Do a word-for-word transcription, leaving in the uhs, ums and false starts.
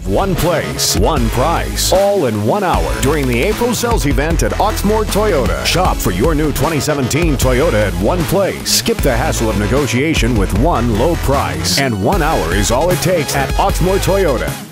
one place, one price, all in one hour during the April sales event at Oxmoor Toyota. Shop for your new twenty seventeen Toyota at one place. Skip the hassle of negotiation with one low price. And one hour is all it takes at Oxmoor Toyota.